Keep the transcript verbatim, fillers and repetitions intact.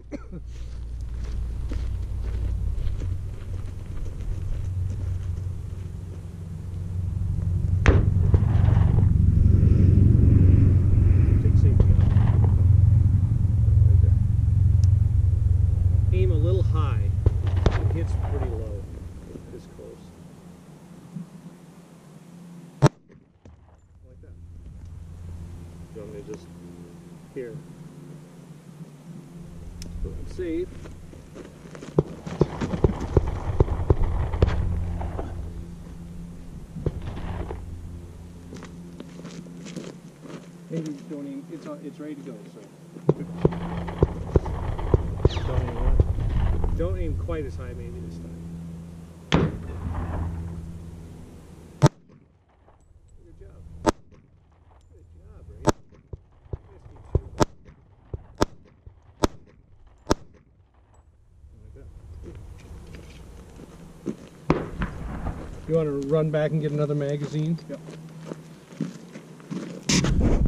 Aim a little high. It hits pretty low. This close. Like that. Do you want me to just here? Let's see. Maybe don't even, it's on, it's ready to go. So Don't aim, what? Don't aim quite as high, maybe this time. Good job. Good job, Ray. Nice to meet you. You want to run back and get another magazine? yep.